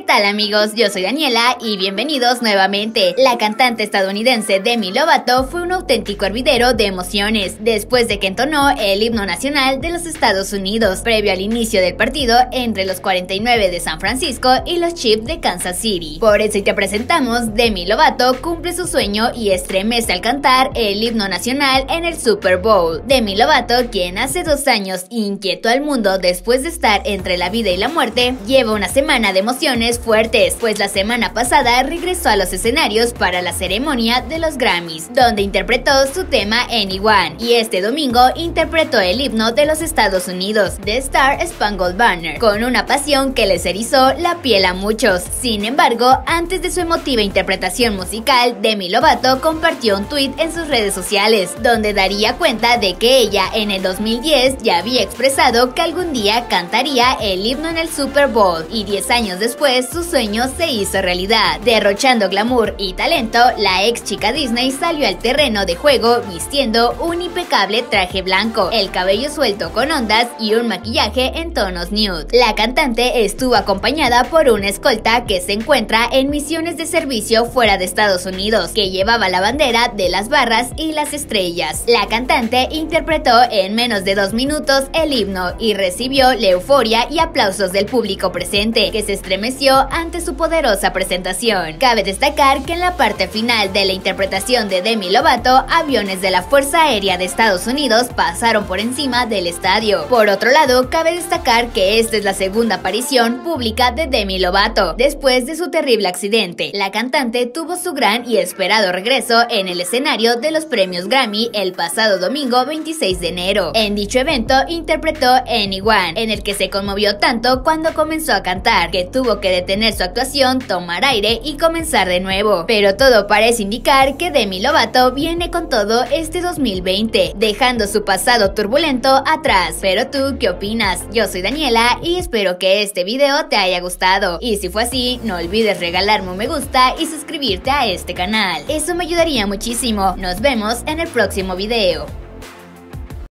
tal amigos? Yo soy Daniela y bienvenidos nuevamente. La cantante estadounidense Demi Lovato fue un auténtico hervidero de emociones después de que entonó el himno nacional de los Estados Unidos previo al inicio del partido entre los 49 de San Francisco y los Chiefs de Kansas City. Por eso te presentamos, Demi Lovato cumple su sueño y estremece al cantar el himno nacional en el Super Bowl. Demi Lovato, quien hace 2 años inquietó al mundo después de estar entre la vida y la muerte, lleva una semana de emociones fuertes, pues la semana pasada regresó a los escenarios para la ceremonia de los Grammys, donde interpretó su tema Anyone, y este domingo interpretó el himno de los Estados Unidos, The Star Spangled Banner, con una pasión que les erizó la piel a muchos. Sin embargo, antes de su emotiva interpretación musical, Demi Lovato compartió un tweet en sus redes sociales, donde daría cuenta de que ella en el 2010 ya había expresado que algún día cantaría el himno en el Super Bowl, y 10 años después su sueño se hizo realidad. Derrochando glamour y talento, la ex chica Disney salió al terreno de juego vistiendo un impecable traje blanco, el cabello suelto con ondas y un maquillaje en tonos nude. La cantante estuvo acompañada por una escolta que se encuentra en misiones de servicio fuera de Estados Unidos, que llevaba la bandera de las barras y las estrellas. La cantante interpretó en menos de 2 minutos el himno y recibió la euforia y aplausos del público presente, que se estremeció ante su poderosa presentación. Cabe destacar que en la parte final de la interpretación de Demi Lovato, aviones de la Fuerza Aérea de Estados Unidos pasaron por encima del estadio. Por otro lado, cabe destacar que esta es la segunda aparición pública de Demi Lovato después de su terrible accidente. La cantante tuvo su gran y esperado regreso en el escenario de los premios Grammy el pasado domingo 26 de enero. En dicho evento interpretó Anyone, en el que se conmovió tanto cuando comenzó a cantar que tuvo que detener su actuación, tomar aire y comenzar de nuevo. Pero todo parece indicar que Demi Lovato viene con todo este 2020, dejando su pasado turbulento atrás. Pero tú, ¿qué opinas? Yo soy Daniela y espero que este video te haya gustado. Y si fue así, no olvides regalarme un me gusta y suscribirte a este canal. Eso me ayudaría muchísimo. Nos vemos en el próximo video.